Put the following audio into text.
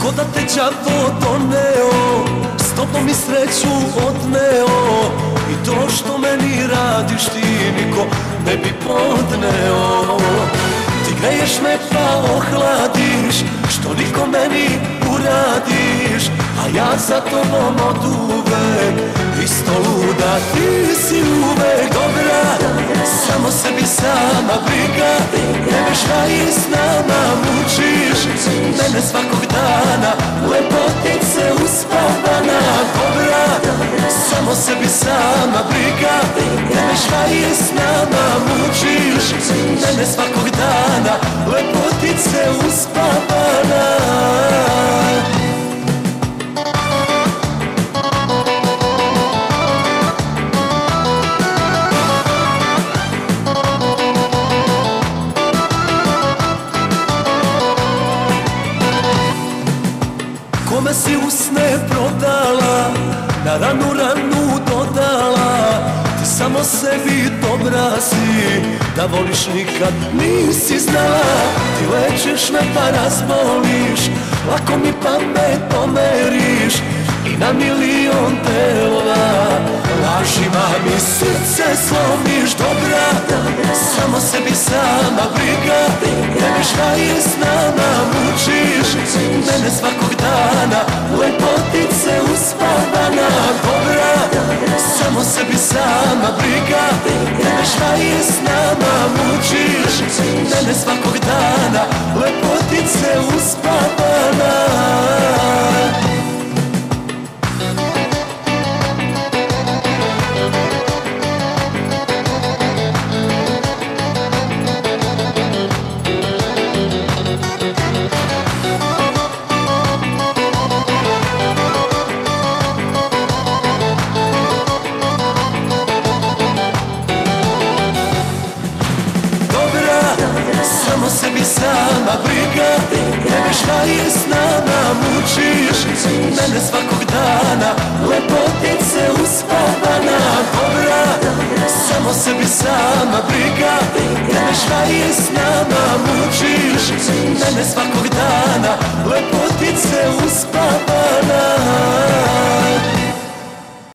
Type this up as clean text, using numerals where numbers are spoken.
Ko da te đavo doneo, s tobom mi sreću odneo, i to što meni radiš ti niko ne bi podneo. Ti greješ me pa ohladiš, što niko meni uradiš, a ja za tobom od uvek isto luda. Ti si uvek dobra, samo sebi sama briga, tebe šta i s nama mučiš, mene svakog dana, lepotice uspavana. Dobra, samo sebi sama briga, tebe šta i s nama mučiš, mene svakog dana, lepotice uspavana. Kome si usne prodala, na ranu ranu dodala, ti samo sebi dobra si, da voliš nikad nisi znala. Ti lečiš me pa razboliš, lako mi pamet pomeriš, i na milion delova lažima mi srce slomiš. Dobra, samo sebi sama briga, tebe šta i s nama mučiš, mene svakog dana, lepotice uspavana. Dobra, samo sebi sama briga, tebe šta i s nama mučiš, mene svakog dana, lepotice uspavana. Samo sebi sama briga, tebe šta i s nama mučiš, mene svakog dana, lepotice uspavana. Dobra, samo sebi sama briga, tebe šta i s nama mučiš, mene svakog dana, lepotice